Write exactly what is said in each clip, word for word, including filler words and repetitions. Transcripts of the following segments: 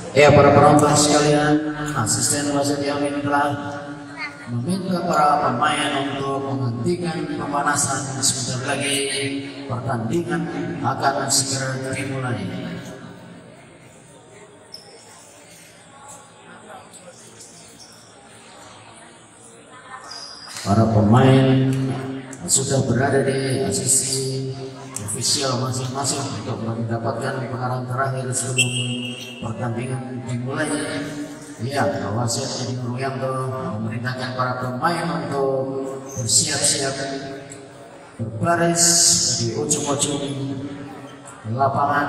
Ya, para perombak sekalian, asisten wasit Yamin telah meminta para pemain untuk menghentikan pemanasan. Sebentar lagi pertandingan akan segera dimulai. Para pemain sudah berada di posisi ofisial masing-masing untuk mendapatkan pengarahan terakhir sebelum pertandingan dimulai. Ya, wasit Edi Nuryanto memerintahkan para pemain untuk bersiap-siap berbaris di ujung-ujung lapangan.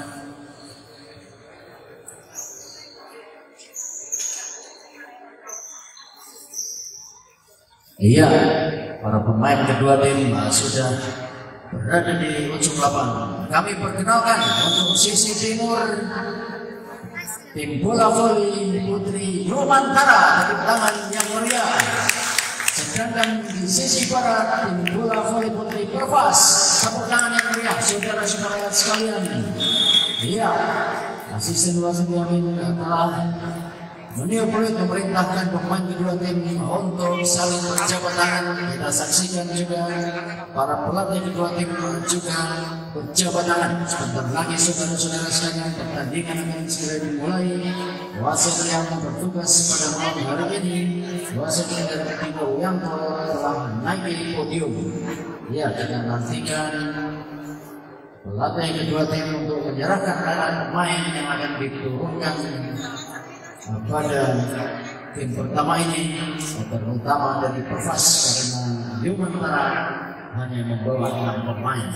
Iya, para pemain kedua tim sudah berada di ujung lapangan. Kami perkenalkan untuk sisi timur tim bola voli putri Yumantara, tepuk tangan yang meriah. Sedangkan di sisi barat tim bola voli putri Pervas, tepuk tangan yang meriah saudara-saudara sekalian. Iya, asisten wasit Yamin telah meniup peluit memerintahkan pemain kedua tim untuk saling berjabat tangan. Kita saksikan juga para pelatih kedua tim juga berjabat tangan. Sebentar lagi saudara-saudara sekalian pertandingan akan segera dimulai. Wasit yang bertugas pada malam hari ini, wasit dari Edi Nuryanto telah naik podium. Ya, kita nantikan pelatih kedua tim untuk menyerahkan pemain yang akan diturunkan pada tim pertama ini, terutama dari Pervas, karena Yumantara hanya membawa enam pemain.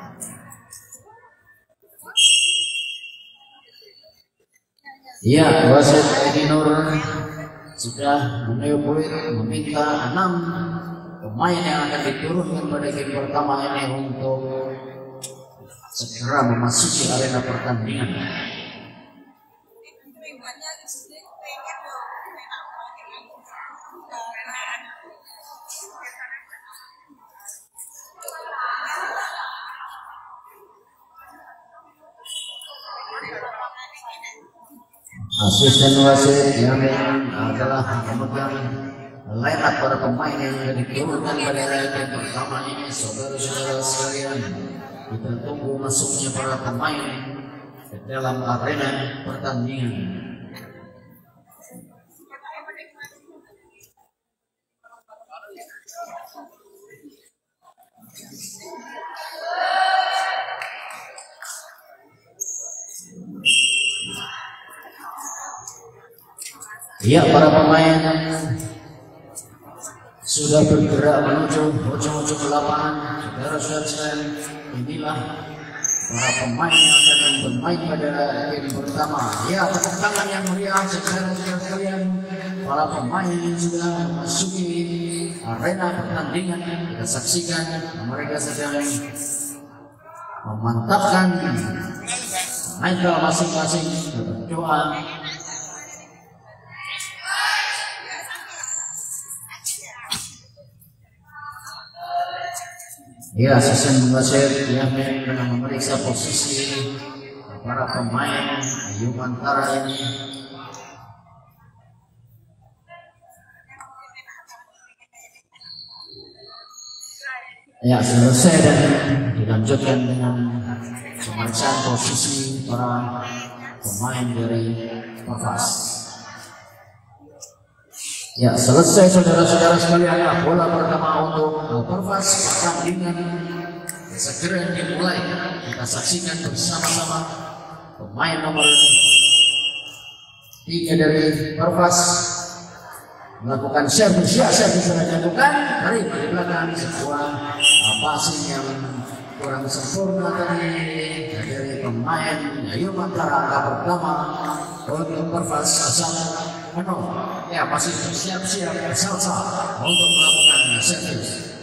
Ya, wasit Edi Nur sudah meniup peluit meminta enam pemain yang akan diturunkan pada game pertama ini untuk segera memasuki arena pertandingan. Asisten wasit yang adalah memegang line up para pemain yang diturunkan pada game pertama ini. Saudara-saudara sekalian, kita tunggu masuknya para pemain ke dalam arena pertandingan. Ya, para pemain sudah bergerak menuju ujung-ujung lapangan. Saudara-saudara sekalian, inilah para pemain yang akan bermain pada game pertama. Ya, tepuk tangan yang meriah saudara-saudara sekalian. Para pemain sudah memasuki arena pertandingan. Kita saksikan mereka sedang memantapkan mental masing-masing, berdoa. Ya, asisten wasit Yamin dengan memeriksa posisi para pemain Yumantara ini. Ya, selesai dan dilanjutkan dengan pemeriksaan posisi para pemain dari Pervas. Ya, selesai saudara-saudara sekalian, bola pertama untuk Pervas. Pertandingan segera dimulai. Kita saksikan bersama-sama pemain nomor tiga dari Pervas melakukan servis. Ya, servis sudah dilakukan dari belakang, sebuah passing yang kurang sempurna tadi dari pemain Yumantara. Angka pertama untuk Pervas asal Ano, ya masih bersiap-siap bersalsa untuk melakukan servis.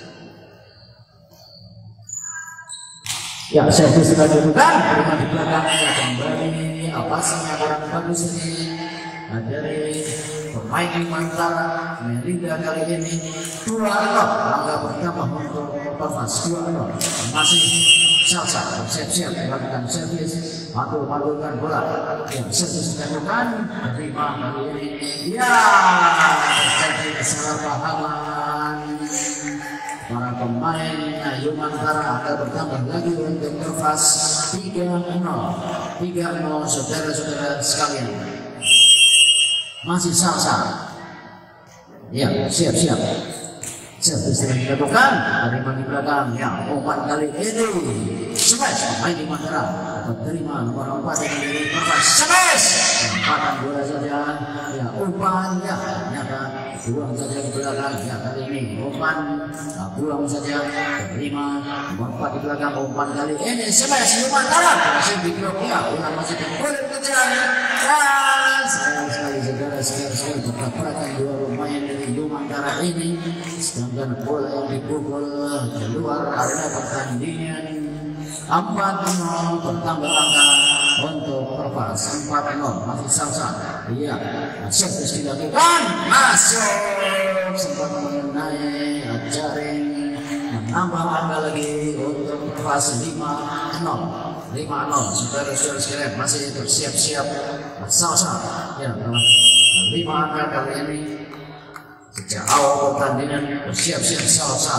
Ya, servis sudah dilakukan, dengan di belakangnya kembali passingnya kurang bagus ini dari pemain Yumantara. Melinda kali ini dua nol. Langkah pertama untuk Pervas dua nol. Masih salsa, siap-siap melakukan servis, pantul-pantulkan bola, yang servis dilakukan, terima kali ini, ya terjadi kesalahpahaman. Para pemain Yumantara akan bertambah lagi untuk Pervas tiga nol, tiga nol saudara-saudara sekalian. Masih salsa, ya siap-siap. Servis yang dilakukan, terima di belakang, ya umpan kali ini smash pemain Yumantara terima nomor empat yang dari Pervas, smash empatan bola saja, ya umpan, ya ternyata buang saja di belakang, ya kali ini umpan buang saja, terima nomor empat di belakang, umpan kali ini smash Yumantara berhasil diblok, ya ulang masih boleh kejar, dan sayang sekali saudara sekali bertabrakan dua pemain dari Yumantara ini, sedangkan bola yang dipukul keluar area pertandingan. Empat nol bertambah angka untuk Pervas, empat nol masih salsa, iya servis dilakukan, masuk sempat mengenai jaring, menambah angka lagi untuk Pervas lima nol, lima nol saudara-saudara sekalian masih bersiap-siap salsa, ya lima angka kali ini sejak awal pertandingan bersiap-siap salsa.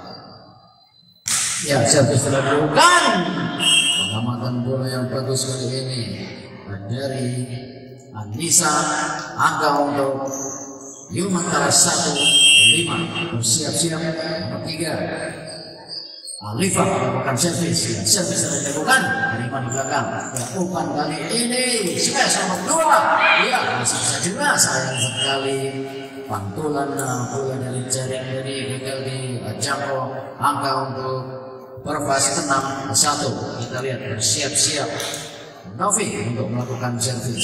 Ya, servis telah dilakukan. Pengamatan bola yang bagus kali ini dari Anissa, angka untuk Yumantara satu lima bersiap-siap nomor tiga. Alifa melakukan servis, ya, servis telah dilakukan, terima di belakang, ya umpan kali ini smash nomor dua, ya masih saja sayang sekali pantulan bola dari jaring dari gagal di jangkau, angka untuk Pervas enam satu. Kita lihat bersiap-siap Novi untuk melakukan servis.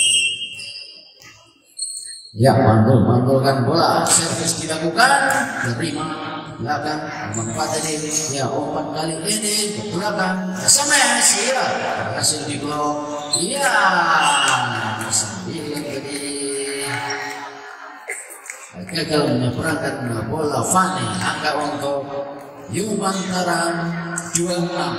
Ya, mantul-mantulkan bola, servis dilakukan, terima belakang, empat ini, ya umpan kali ini ke belakang, smash, ya berhasil diblok, ya sembilan tadi gagal menyeberangkan bola Fani, angka untuk Yumantara dua enam.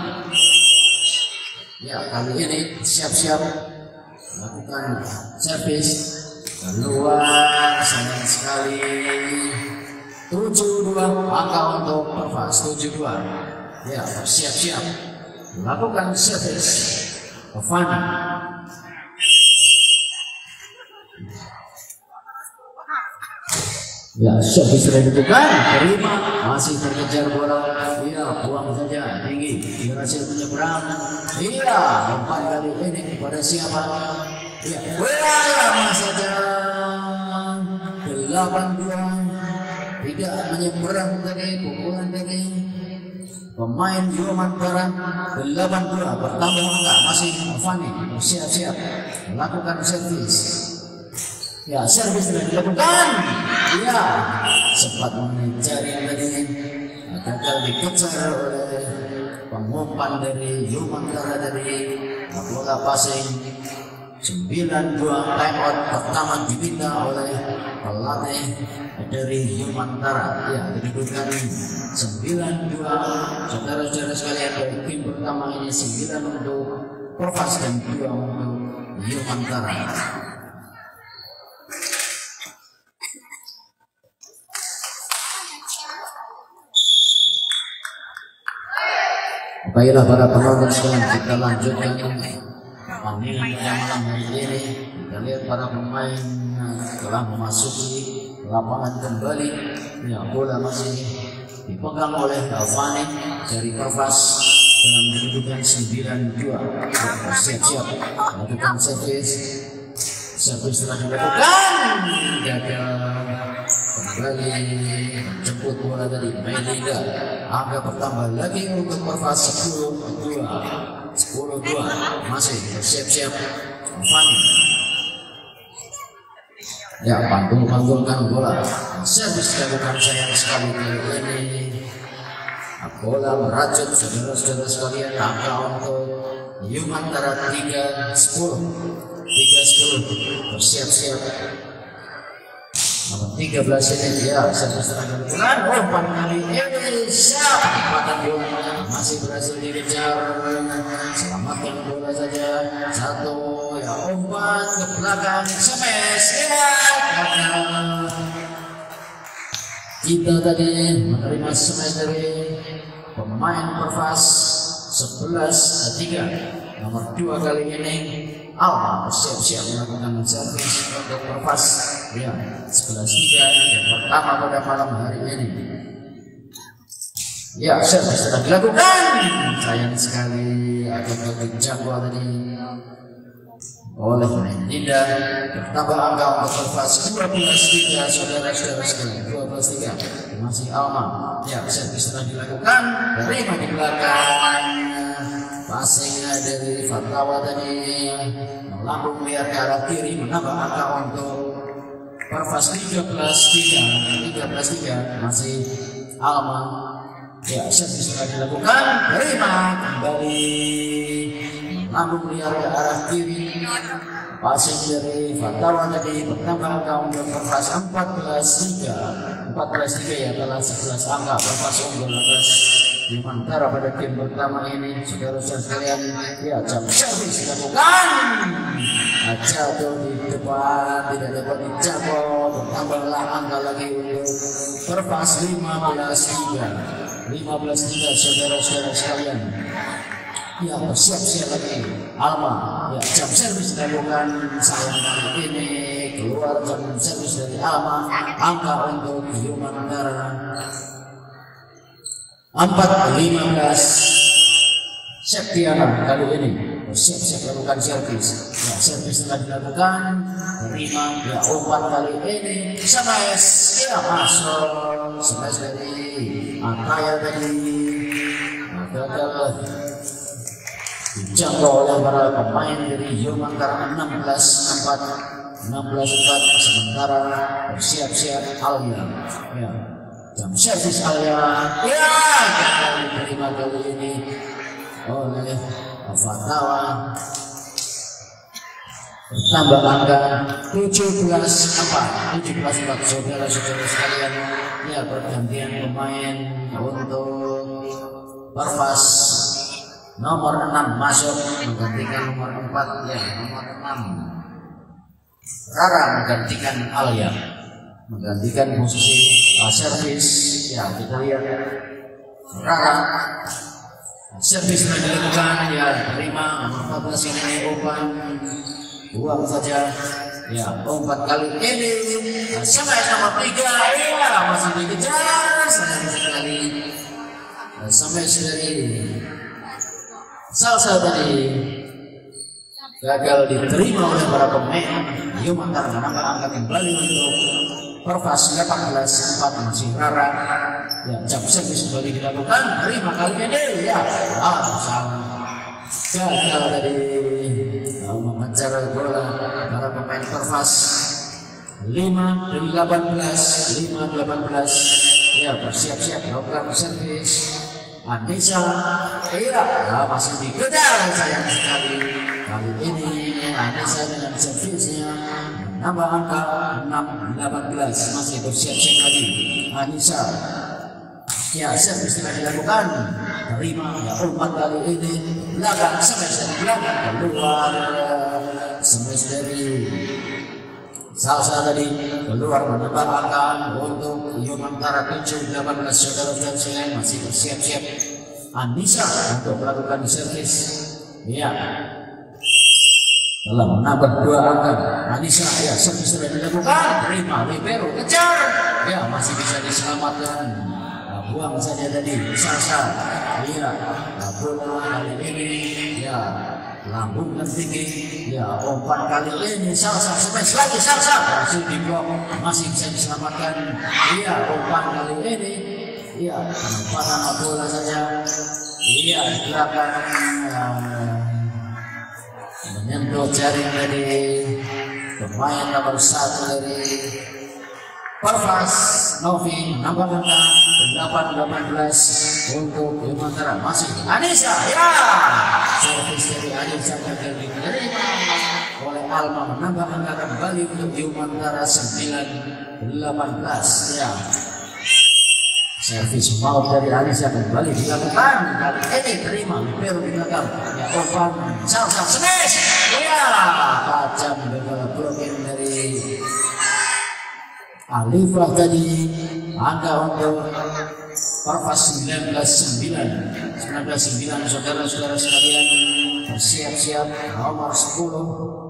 Ya kali ini siap-siap lakukan servis keluar, sayang sekali tujuh dua angka untuk Pervas, tujuh dua. Ya siap-siap lakukan servis Fani. Ya, servis sudah dilakukan, terima, masih terkejar bola, iya buang saja tinggi, berhasil menyeberang, iya umpan kali ini kepada siapa? Iya, bola saja, delapan dua, tidak menyeberang dari pukulan dari pemain Yumantara, delapan dua bertambah angka, masih Fani, siap-siap melakukan servis. Ya, servis sudah dilakukan. Ya, sempat mengejar yang tadi gagal dikejar oleh pengumpan dari Yumantara dari bola passing. Sembilan dua time out pertama diminta oleh pelatih dari Yumantara. Ya, kedudukan sembilan dua. Saudara-saudara sekalian, dari tim pertama ini sembilan untuk Pervas dan dua untuk Yumantara. Baiklah para penonton sekalian, kita lanjutkan pertandingan pada malam hari ini. Kita lihat para pemain telah memasuki lapangan kembali. Ya, bola masih dipegang oleh Fani dari Pervas dalam kedudukan sembilan dua. Siap-siap melakukan servis. Servis telah dilakukan, gagal kembali jemput bola dari Melinda. Angka bertambah lagi untuk Pervas sepuluh dua, sepuluh dua, masih bersiap-siap Fani. Ya, pantul-pantulkan bola, servis dilakukan, sayang sekali kali ini bola merajut saudara-saudara sekalian. Angka untuk Yumantara tiga sepuluh, tiga sepuluh, bersiap-siap nomor tiga belas ini, ya servis dilakukan, umpan kali ini siap, empatan bola masih masih berhasil dikejar, selamatkan bola saja, satu ya umpan ke belakang, smash ya gagal. Kita tadi menerima smash dari pemain Pervas sebelas tiga, nomor dua kali ini Alma bersiap-siap melakukan servis untuk Pervas ya sebelas tiga yang pertama pada malam hari ini. Ya, servis sudah dilakukan. Sayang sekali agak dijangkau tadi oleh Ninda. Bertambah angka untuk Pervas dua belas tiga, saudara-saudara sekalian, dua belas tiga. Masih Alma. Ya, servis sudah dilakukan. Terima di belakang. Passingnya dari Fatawa tadi melambung liar ke arah kiri, menambah angka untuk Pervas tiga belas tiga, tiga belas tiga. Masih Alma. Ya, servis sudah dilakukan. Terima kembali melambung liar ke arah kiri. Passing dari Fatawa tadi bertambah angka untuk Pervas empat belas tiga, empat belas tiga ya, telah sebelas angka. Pervas unggul atas Bimantara pada game pertama ini, saudara-saudara sekalian. Ya, jam servis dilakukan. Jatuh di depan, tidak dapat dijangkau. Bertambahlah angka lagi untuk Pervas lima belas tiga, lima belas tiga, saudara-saudara sekalian. Ya, bersiap-siap lagi Alma. Ya, jam servis dilakukan. Sayang kali ini keluar jam servis dari Alma. Angka untuk Bimantara empat lima belas. Septiana kali ini bersiap-siap melakukan servis. Ya, servis telah dilakukan. Terima ya umpan kali ini. Smash ya masuk. Smash dari Ataya tadi gagal dijangkau oleh para pemain dari Bimantara. Enam belas empat, enam belas empat. Sementara bersiap-siap Alia. Ya, jam servis Alia. Ya, gagal diterima kali ini oleh Fatawa. Bertambah angka tujuh belas empat, tujuh belas empat, saudara-saudara sekalian. Ya, pergantian pemain untuk Pervas. Nomor enam masuk menggantikan nomor empat ya, nomor enam Rara menggantikan Alia, menggantikan posisi uh, servis. Ya, kita lihat Rara servis sudah dilakukan. Ya, terima nomor empat belas ini umpan buang saja. Ya, umpan kali ini sampai nomor tiga. Ya, masih dikejar. Sayang sekali sampai dari Salsa tadi gagal diterima oleh para pemain Bimantara. Menambah angka kembali untuk Pervas delapan belas empat. Masih Rara. Ya, jam servis kembali dilakukan. Terima kali ini ya, ah, salah. Gagal tadi mengejar bola para pemain Pervas. lima delapan belas, lima delapan belas. Ya, bersiap-siap melakukan servis. Anissa, iya, nah, masih dikejar. Sayang sekali kali ini Anissa dengan servisnya menambah angka enam delapan belas. Masih bersiap-siap lagi Anissa. Ya, servis telah dilakukan. Terima ya umpan kali ini belakang, smash dari belakang keluar. Smash dari Salsa tadi keluar, menambah angka untuk Bimantara tujuh delapan belas. Saudara-saudara sekalian, masih bersiap-siap Anissa untuk melakukan servis. Ya, telah menambah dua angka Anissa. Ya, servis sudah dilakukan. Terima libero kejar. Ya, masih bisa diselamatkan. Nah, buang saja tadi Salsa. Iya, nah, bola kali ini ya lambungkan tinggi. Ya, umpan kali ini Salsa smash lagi. Salsa berhasil diblok, masih bisa diselamatkan. Iya, umpan kali ini iya penempatan bola saja. Iya, di belakang uh, menyentuh jaring dari pemain nomor satu dari Pervas, Novi. Nambah angka delapan delapan belas untuk Bimantara. Masih Anissa. Ya, servis dari Anissa gagal diterima oleh Alma. Menambah angka kembali untuk Bimantara sembilan delapan belas. Ya, Servis maut dari Anissa kembali dilakukan. Kali ini terima libero di belakang. Ya umpan salsa smash. Ya tajam gagal blocking dari Alifah tadi. Angka untuk Pervas sembilan belas sembilan. sembilan belas sembilan saudara-saudara sekalian. Bersiap-siap nomor sepuluh.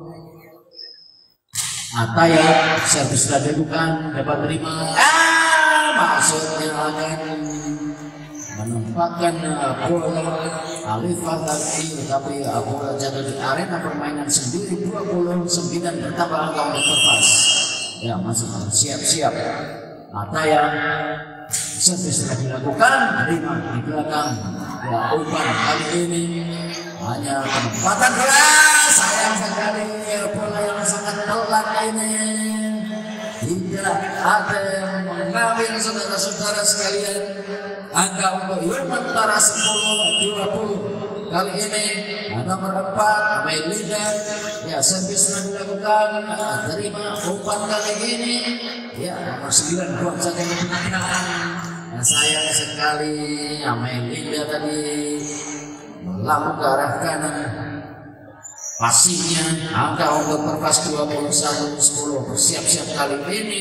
Ataya servis sudah dilakukan, dapat terima. Ah, maksudnya akan menempatkan bola Alifah tadi, tapi bola jatuh di arena permainan sendiri. Dua puluh sembilan bertambah angka untuk Pervas. Ya masih siap-siap. Ataya servis sudah dilakukan, terima di belakang. Ya umpan kali ini hanya penempatan bola. Sayang sekali bola yang sangat pelan ini tidak ada yang mengambil saudara-saudara sekalian. Angka untuk Yumantara sepuluh dua puluh. Kali ini nomor empat Melinda. Ya servis sudah dilakukan, terima umpan kali ini. Ya nomor sembilan buat saja yang digunakan. Ya, sayang sekali Melinda tadi melambung ke arah kanan. Pastinya angka untuk Pervas dua puluh satu sepuluh. Bersiap-siap kali ini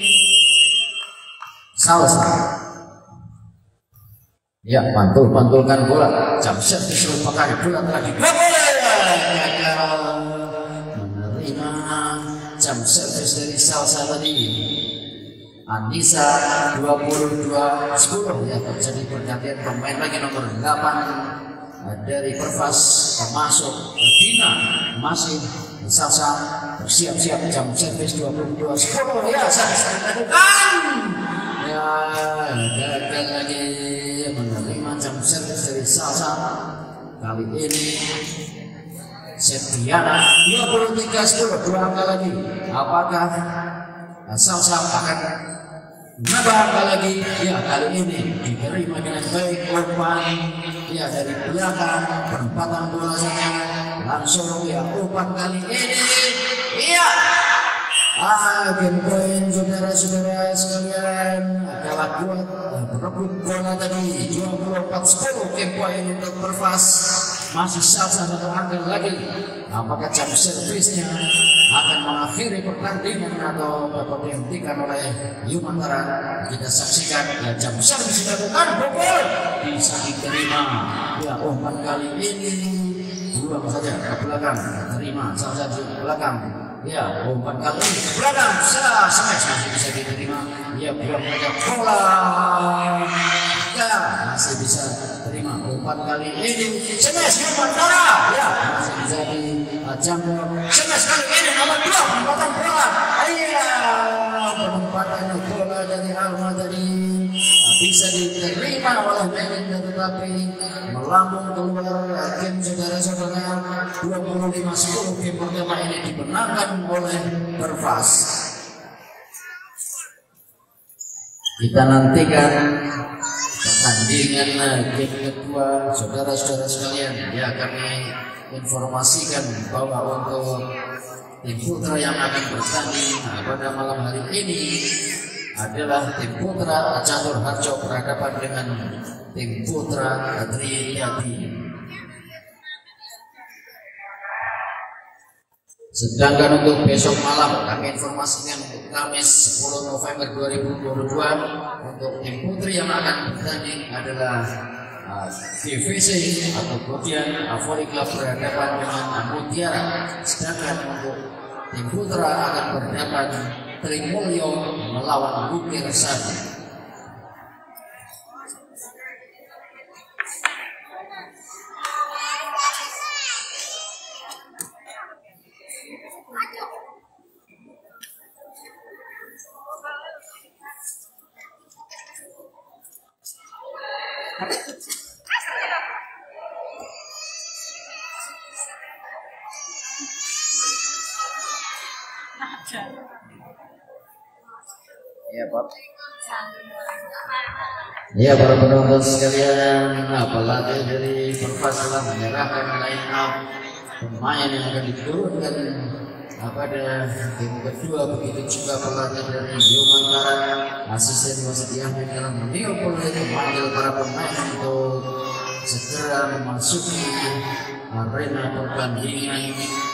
Salsa. Ya pantul-pantulkan bola. Jam servis merupakan bola telah dibobol. Gagal menerima jam servis dari Salsa tadi. Anissa dua puluh dua sepuluh. Ya terjadi pergantian pemain lagi nomor delapan dari Pervas masuk Dina, masih Salsa bersiap-siap jam servis dua puluh dua sepuluh. Ya servis dilakukan. Ya gagal lagi menerima jam servis dari Salsa. Kali ini Septiana dua puluh tiga sepuluh, dua angka lagi. Apakah Salsa akan menambah angka lagi? Ya kali ini diterima dengan baik umpan. Ya dari belakang penempatan bola saja langsung ya umpan kali ini. Iya. Ah, game point saudara-saudara sekalian adalah kuat berebut bola tadi dua puluh empat sepuluh. Game point untuk Pervas. Masih Salsa satu angka lagi. Apakah jam servisnya akan mengakhiri pertandingan atau dapat dihentikan oleh Yumantara? Kita saksikan ya jam servis dilakukan, bobol bisa diterima. Ya umpan kali ini buang saja ke belakang, terima Salsa di belakang. Ya umpan kali ini ke belakang, salah smash masih bisa diterima. Ya buang saja bola. Ya masih bisa terima umpan kali ini. Smash Yumantara. Ya masih bisa dijangkau. Smash kali ini nomor dua penempatan bola. Iya penempatan bola dari Alma tadi bisa diterima oleh Melinda, tetapi melambung keluar game saudara-saudara. Dua puluh lima sepuluh game pertama ini dimenangkan oleh Pervas. Kita nantikan pertandingan game kedua saudara-saudara sekalian. Ya kami informasikan bahwa untuk tim putra yang akan bertanding pada malam hari ini adalah tim putra Catur Harjo berhadapan dengan tim putra Triyadi. Sedangkan untuk besok malam kami informasikan untuk Kamis sepuluh November dua ribu dua puluh dua untuk tim putri yang akan bertanding adalah uh, D V C atau Godian Volley Club berhadapan dengan Mutiara. Sedangkan untuk tim putra akan berhadapan Trimulyo melawan Bukir Sari. Ya Pak. Ya para penonton sekalian, apalagi dari Pervas telah menyerahkan line up pemain yang akan diturunkan pada tim kedua, begitu juga pelatih dari Yomantara, asisten wasit Ahmed dalam Leopold memanggil para pemain untuk segera memasuki arena pertandingan.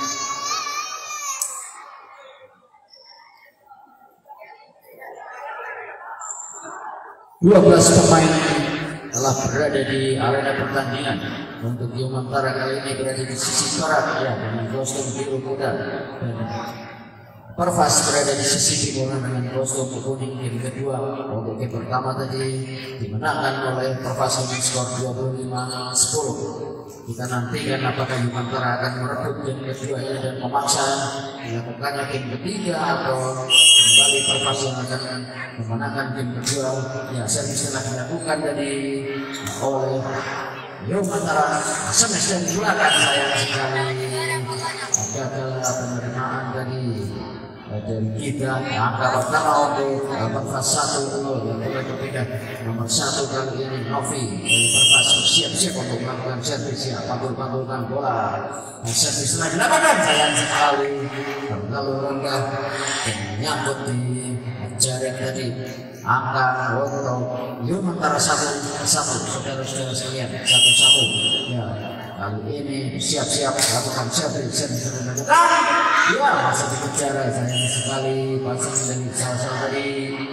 dua belas pemain telah berada di arena pertandingan. Untuk Yomantara kali ini berada di sisi barat ya, dengan kostum biru muda, dan Pervas berada di sisi timur dengan kostum kuning. Game kedua untuk game pertama tadi dimenangkan oleh Pervas dengan skor dua puluh lima sepuluh. Kita nantikan apakah Yomantara akan merebut game kedua ini dan memaksa dilakukannya game ketiga, atau kembali Pervas yang akan memenangkan game kedua. Ya, servis telah dilakukan dari oleh Yomantara. Smash dari belakang, sayang sekali gagal penerimaan dari dari kita. Angka pertama untuk Pervas satu nol yang mulai berbeda. Nomor satu kali ini Novi dari Pervas siap-siap untuk melakukan servis, ya, pantul-pantulkan bola. Servis telah dilakukan, sayang sekali terlalu rendah dan menyangkut di jaring tadi. Angka untuk Yomantara satu satu, saudara-saudara sekalian, satu satu. Ya, kali ini siap-siap lakukan servis, servis dilakukan. Ya, masih dikejar, sayang sekali pasang dari salah-salah tadi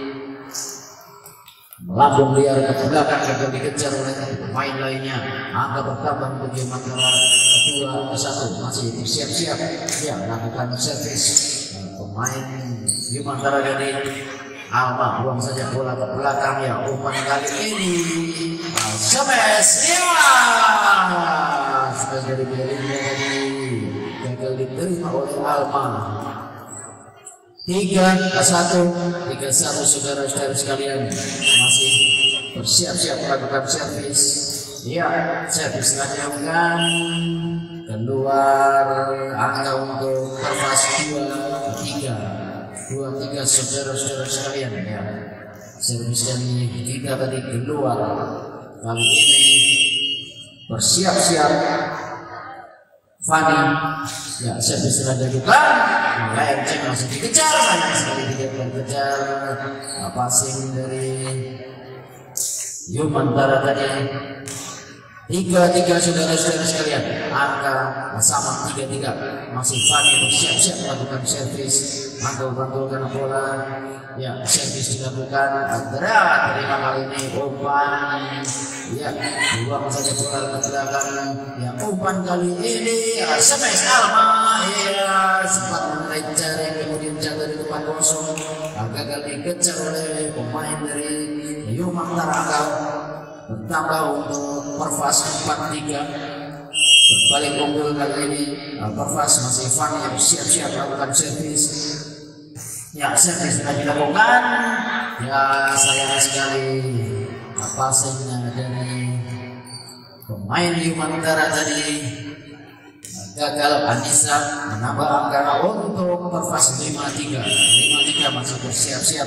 melambung liar ke belakang, gagal dikejar oleh pemain lainnya. Angka bertambah untuk Yomantara dua satu, masih siap-siap ya lakukan servis. Pemain Yomantara dari Alma buang saja bola ke belakang, ya, umpan kali ini smash, ya, smash dari Belinda tadi gagal diterima oleh Alma. Tiga satu, tiga satu, saudara-saudara sekalian, masih bersiap-siap melakukan servis. Ya, servis dilakukan keluar. Angka untuk Pervas dua tiga. Dua tiga, saudara-saudara sekalian, ya, servis dari tiga tadi keluar. Kali ini bersiap-siap Fani, ya, servis telah dilakukan. Layar cek masih dikejar, sayang sekali tidak dikejar. Passing dari Yomantara tadi tiga tiga, saudara-saudara sekalian. Angka sama tiga tiga, masih Fani bersiap-siap melakukan servis, mantul-mantulkan bola. Ya, servis dilakukan. Andrea terima kali ini umpan, ya, buang saja bola ke belakang. Ya, umpan kali ini ya, smash Alma, ya, sempat menarik jaring kemudian jatuh di depan kosong. Gagal dikejar oleh pemain dari Yomantara. Angka bertambah untuk Pervas empat tiga. Berbalik unggul kali ini Pervas, masih Fani yang siap-siap melakukan servis. Ya, servis sudah dilakukan. Ya, sayang sekali passingnya dari pemain Yomantara tadi gagal. Anissa menambah angka untuk Pervas lima tiga. lima tiga, masih bersiap-siap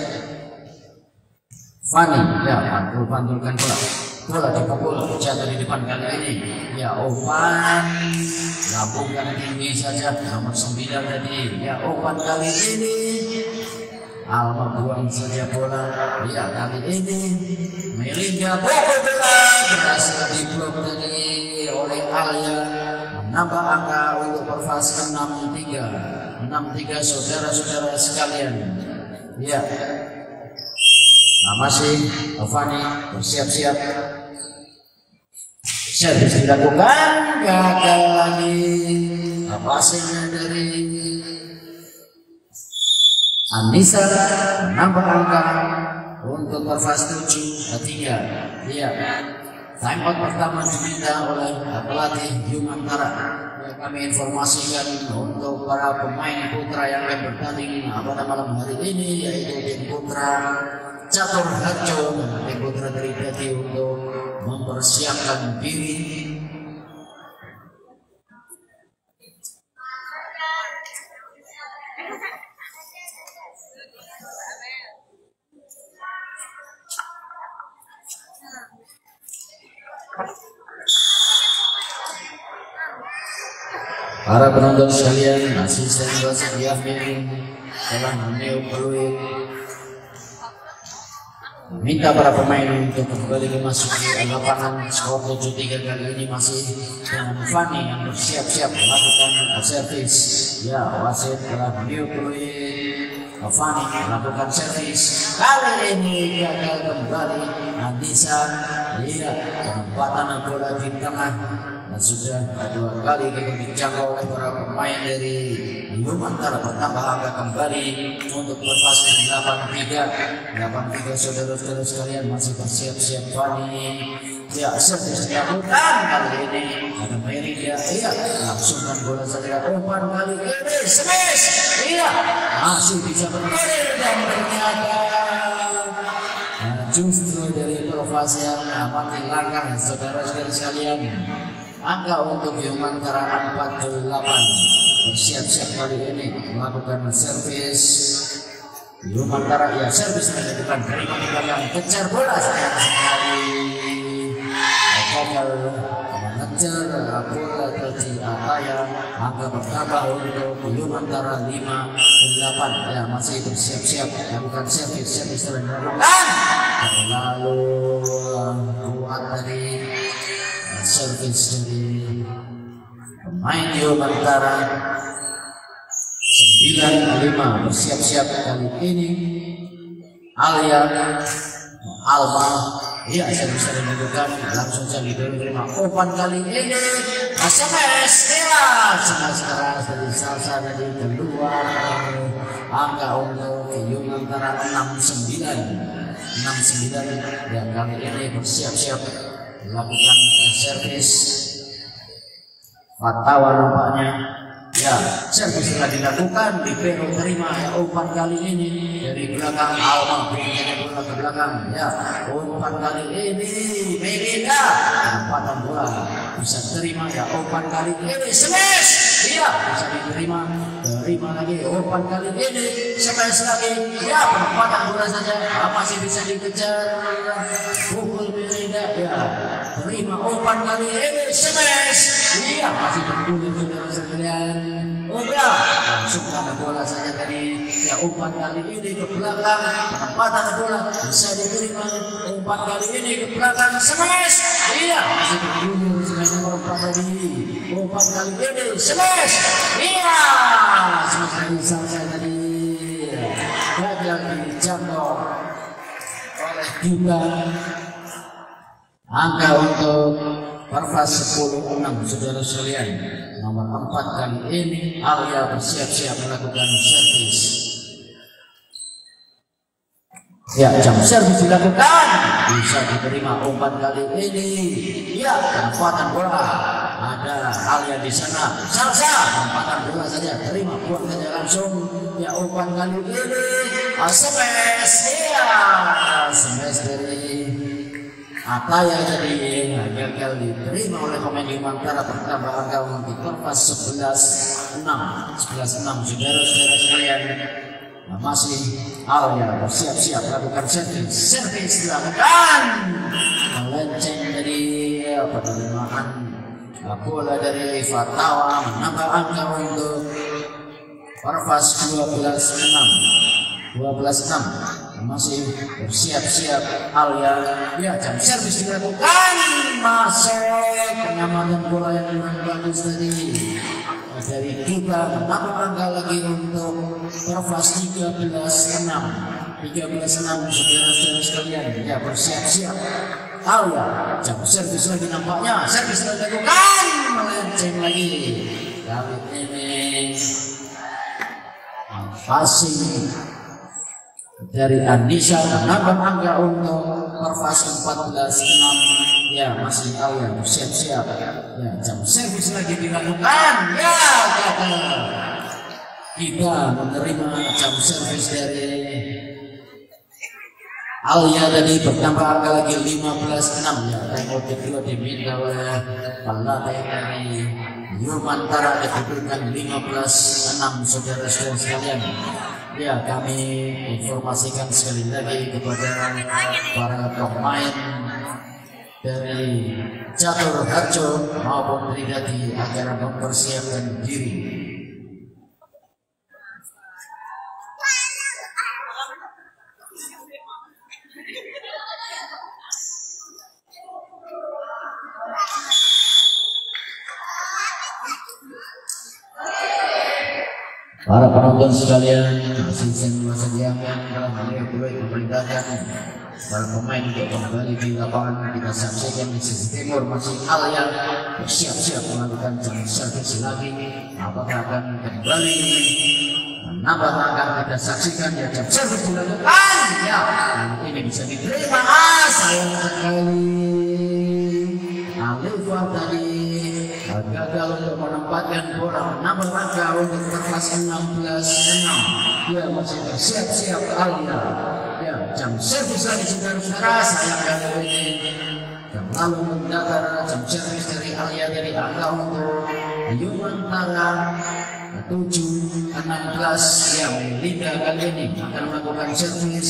Fani, ya, pantul-pantulkan bola. Bola dipukul jatuh di depan kali ini. Ya, umpan lambungkan tinggi saja nomor sembilan tadi. Ya, umpan kali ini Alma buang saja bola. Ya, kali ini Melinda pukul bola berhasil diblok tadi oleh Alia, menambah angka untuk Pervas enam tiga. enam tiga, saudara-saudara sekalian. Ya, nah, masih Fani bersiap-siap. Servis dilakukan, gagal lagi. Passingnya dari Anissa, menambah angka untuk Pervas tujuh tiga. Iya, time out pertama diminta oleh pelatih Yomantara. Kami informasikan untuk para pemain putra yang akan bertanding pada malam hari ini, yaitu tim putra Catur Harjo dan tim putra dari Dati untuk mempersiapkan diri. Para penonton sekalian, asisten wasit Yamin telah meneo peluit minta para pemain untuk kembali memasuki lapangan. Skor tujuh tiga kali ini masih dengan Fanny yang bersiap-siap melakukan servis. Ya, wasit telah meneo peluit Fanny melakukan servis. Kali ini gagal kembali Andisa. Iya, penempatan bola di tengah dan sudah dua kali dijangkau oleh para pemain dari Yumantara. Bertambah angka kembali untuk berpasangan delapan tiga. delapan tiga saudara-saudara sekalian, masih bersiap-siap Fanny. Ya, servis dilakukan kali ini ada Merida. Iya, langsungkan bola saja umpan kali ini smash. Iya, masih bisa bergulir dan ternyata nah, justru dari provasi yang makin langkah saudara-saudara sekalian. Angka untuk Yumantara empat delapan. Bersiap-siap kali ini melakukan servis. Yumantara ya servis dilakukan dari belakang, kejar bola sayang sekali. Gagal mengejar bola dari Ataya. Angka bertambah untuk Yumantara lima delapan. Ya, masih bersiap-siap melakukan servis. Servis dilakukan. Lalu kuat dari servis dari pemain Yumantara. Sembilan lima. Bersiap-siap kali ini Alia Alma. Iya, saya bisa dilakukan langsung saja diterima umpan kali ini S M S. Ya, sangat keras dari Salsa dari keluar. Angka untuk Yumantara enam sembilan. enam sembilan. Dan kali ini bersiap-siap melakukan servis. Fatawa nampaknya. Ya, servis telah dilakukan, Libero terima ya umpan kali ini dari belakang Alma, berikan bola ke belakang. Ya, umpan kali ini Merida, tempatan bola bisa terima ya umpan kali ini smash. Iya, bisa diterima, terima lagi umpan kali ini smash lagi. Ya, penempatan bola saja masih bisa dikejar. Pukul Merida ya, terima umpan kali ini smash. Iya, masih bergulir saudara sekalian. Udah, langsung ada bola saja tadi. Ya, umpan kali ini ke belakang, penempatan bola bisa diterima. Umpan kali ini ke belakang, smash. Iya, masih bergulir sebagai umpan tadi. Umpan kali ini smash. Iya, smash dari Salsa tadi. Gagal dijangkau oleh Gita. Angka untuk Pervas sepuluh enam saudara sekalian. Nomor empat kali ini Alia bersiap-siap melakukan servis. Ya, jam servis dilakukan, bisa diterima umpan kali ini. Ya, penempatan bola ada Alia di sana. Salsa, penempatan bola saja terima, buang saja langsung. Ya, umpan kali ini smash. Ya, smash dari Ataya tadi gagal diterima oleh pemain Yumantara. Bertambah angka untuk Pervas sebelas enam. sebelas enam saudara-saudara sekalian. Nah, masih Alia bersiap-siap melakukan servis. Servis dilakukan melenceng dari penerimaan bola dari Fatawa, menambah angka untuk Pervas dua belas enam. dua belas enam. Masih bersiap-siap Alia. Ya, jam servis dilakukan, masuk pengamatan bola yang kurang bagus tadi dari kita. Menambah angka lagi untuk Pervas tiga belas enam. tiga belas enam saudara-saudara sekalian. Ya, bersiap-siap Alia. Jam servis lagi nampaknya. Servis dilakukan, melenceng lagi. Kali ini passing dari Andisa, menambah angka untuk Pervas empat belas enam. Ya, masih Alia bersiap-siap. Ya, jam servis lagi dilakukan. Ya, gagal. Kita menerima jam servis dari Alia tadi. Bertambah angka lagi lima belas enam. Ya, tempo kedua diminta oleh pelatih dari Yumantara, kedudukan lima belas enam saudara-saudara sekalian. Ya, kami informasikan sekali lagi kepada para pemain dari Catur Harjo maupun Tridati agar mempersiapkan diri. Para penonton sekalian, asisten wasediakan dalam hal yang boleh memerintahkan para pemain untuk kembali di lapangan. Kita saksikan di sisi timur masih Alia bersiap-siap melakukan jam servis lagi. Apakah akan kembali menambah akan kita saksikan ya jam servis dilakukan ya, ini bisa diterima. Ah, sayang sekali Alifah tadi gagal untuk menempatkan bola, menambah langkah untuk kertas enam belas enam. Dia masih bersiap-siap Alia. Ya, jam servis lagi saudara-saudara. Sayang kali ini terlalu mendatar jam servis dari Alia dari angka untuk Yumantara tujuh enam belas. Ya, Linda kali ini akan melakukan servis.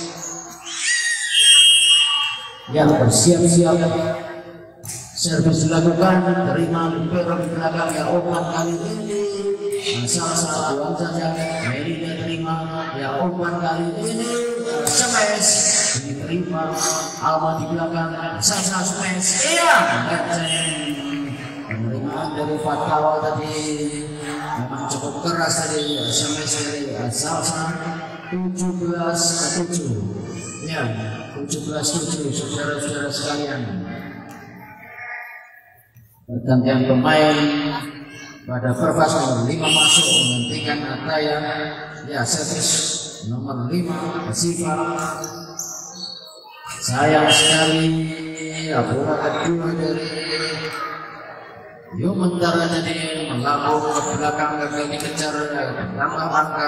Ya, bersiap-siap servis dilakukan, terima libero di belakang ya umpan kali ini salah satu saja Melinda terima ya umpan kali ini smash diterima Alma di belakang Sasa smash iya penerimaan dari Fatwa tadi memang cukup keras tadi smash dari Sasa tujuh belas tujuh ya tujuh belas tujuh saudara-saudara sekalian. Pergantian pemain pada pervas nomor lima masuk menggantikan Ataya ya servis nomor lima Siva. Sayang sekali ya, bola kedua dari Yumantara jadi melambung ke belakang gagal dikejar tambah angka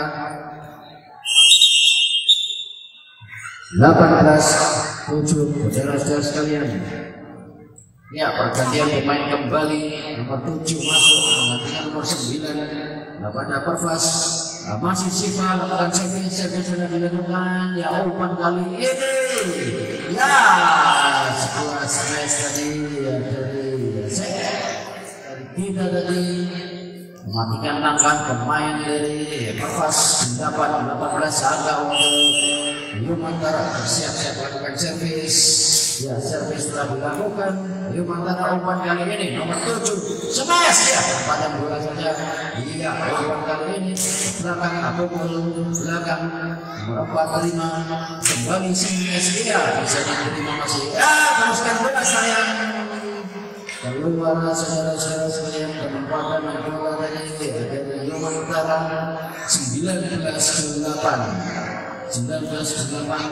delapan belas tujuh saudara-saudara sekalian. Ya, pergantian pemain kembali nomor tujuh masuk menggantikan nomor sembilan. Nah, pada pervas nah, masih Siva lakukan servis servis sudah dilakukan ya umpan kali ini ya setelah smash tadi ya, dari dari kita tadi mematikan langkah pemain dari pervas mendapat delapan belas angka untuk Yumantara bersiap-siap melakukan servis. Ya, servis telah dilakukan. Yumantara umpan kali ini nomor tujuh smash ya pada bola saja. Iya, umpan kali ini belakang atau belakang nomor empat terima kembali smash dia bisa diterima masih. Ya, teruskan bola sayang keluar saudara-saudara sekalian penempatan bola tadi dari Yumantara sembilan belas delapan sembilan belas delapan.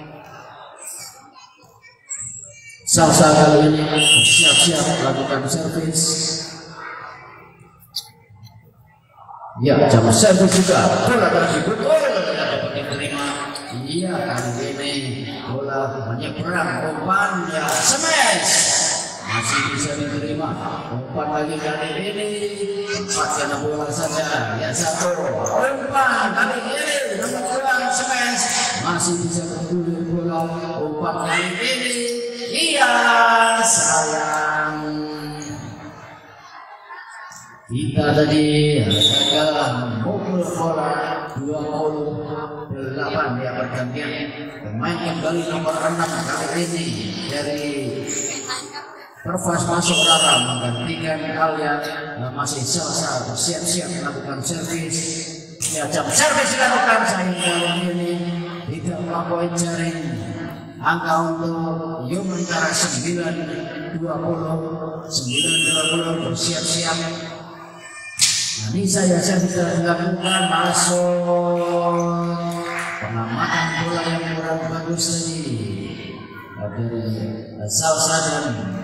Salsa kali ini siap-siap melakukan servis. Ya, jam servis juga. Bola tadi betul dapat diterima. Iya, kali ini bola menyeberang umpan ya smash masih bisa diterima. Umpan lagi kali ini empat kena bola saja ya satu umpan kali ini nomor dua smash masih bisa bergulir bola umpan kali ini. Iya, sayang kita tadi gagal memukul bola dua puluh delapan ya pergantian pemain kembali nomor enam kali ini dari pervas masuk Rara menggantikan Alia. Nah, masih Salsa bersiap-siap melakukan servis ya jam servis dilakukan sayang kali ini tidak melampaui jaring. Angka untuk Yumantara sembilan dua puluh sembilan dua puluh bersiap-siap. Nah, ini saya sudah dilakukan masuk pengamatan bola yang kurang bagus tadi dari Salsa dan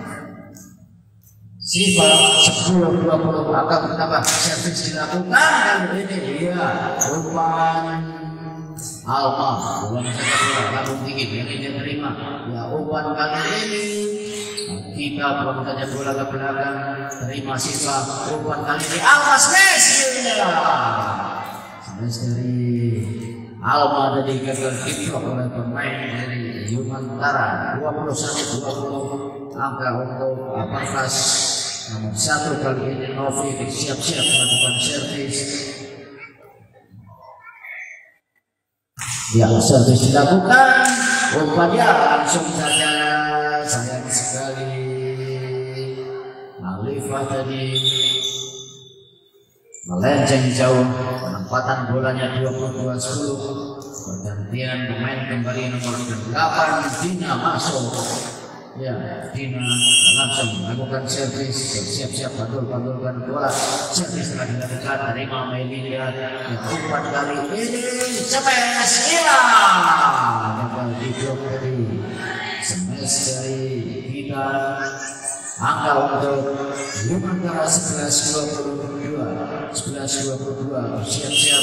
Siva sepuluh dua puluh akan bertambah servis dilakukan kali ini dia umpan Alma bukan saja bola lambung tinggi yang tidak terima ya umpan kali ini kita bukan saja bola ke belakang terima Siva umpan kali ini Alma smash ya smash dari Alma tadi gagal diblok oleh pemain dari Yumantara dua puluh satu dua puluh. angka untuk Pervas nomor satu kali ini Novi siap-siap melakukan servis. Ya, servis dilakukan, umpannya langsung saja, sayang sekali Alifah tadi melenceng jauh. Penempatan bolanya dua puluh dua sepuluh. Pergantian pemain kembali nomor delapan Dina masuk. Ya, Dina langsung melakukan servis, siap-siap pantul-pantulkan bola. Servis telah dilakukan dari Mama Melinda yang umpan kali ini smash hilang. Gagal di blok tadi. Smash dari Dina. Angka untuk Lumantara sebelas dua puluh dua, sebelas dua puluh dua, siap-siap.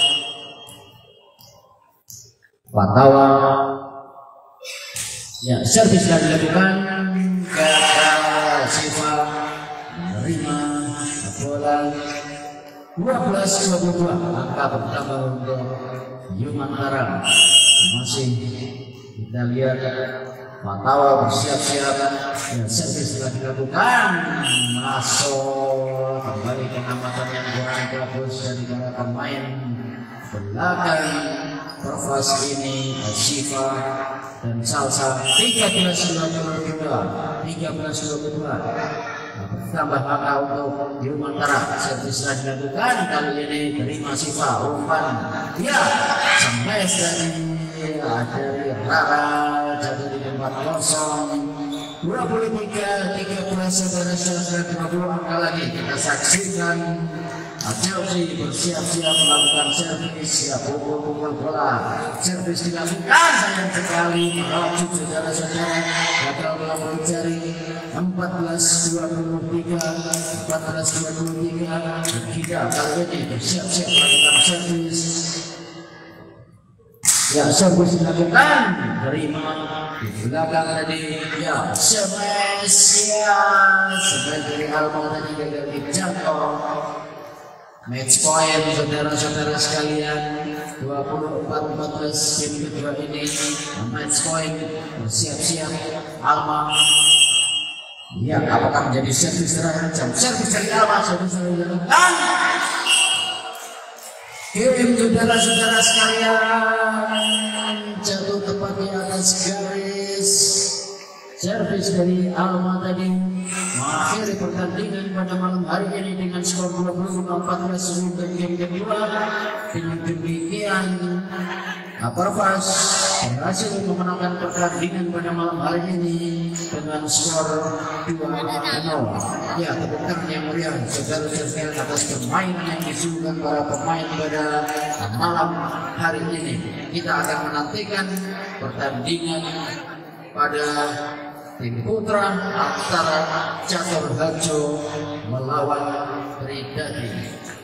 Patawa, ya servis sudah dilakukan, gagal. Siva menerima bola. Dua belas dua puluh dua, angka bertambah untuk Lumantara. Masih kita lihat Patawa bersiap-siap, ya servis sudah dilakukan, masuk kembali ke pengamatan yang kurang bagus dari para pemain belakang Pervas ini, Siva dan Salsa. Tiga belas dua puluh dua, tiga belas dua puluh dua, tambah angka untuk Lumantara. Servis sudah dilakukan, kali ini terima Siva, umpan ya smash dari dari Rara, jatuh di tempat kosong. Dua puluh tiga, tiga belas, saudara-saudara, dua puluh angka lagi kita saksikan. Chelsea bersiap-siap melakukan servis, siap pukul-pukul bola. Servis dilakukan, sayang sekali melaju saudara-saudara, gagal melakukan jari. Empat belas dua puluh tiga, empat belas dua puluh tiga. Kita kali ini bersiap-siap melakukan servis. Ya, servis dilakukan, terima di belakang tadi. Ya, smash ya, sebagai Alma tadi gagal dijangkau. Match point saudara-saudara sekalian, dua puluh empat empat belas game kedua ini. Match point, bersiap-siap Alma. Ya, apakah menjadi servis terancam? Servis dari Alma, servis dari dilakukan. Game saudara-saudara sekalian, jatuh tepat di atas garis. Servis dari Alma tadi mengakhiri pertandingan pada malam hari ini dengan skor dua puluh lima empat belas untuk game kedua. Dengan demikian Pervas berhasil memenangkan pertandingan pada malam hari ini dengan skor dua nol. Ya, tepuk tangan yang meriah saudara-saudara atas permainan yang disuguhkan para pemain pada malam hari ini. Kita akan menantikan pertandingan pada tim putra antara Catur Harjo melawan Tridadi.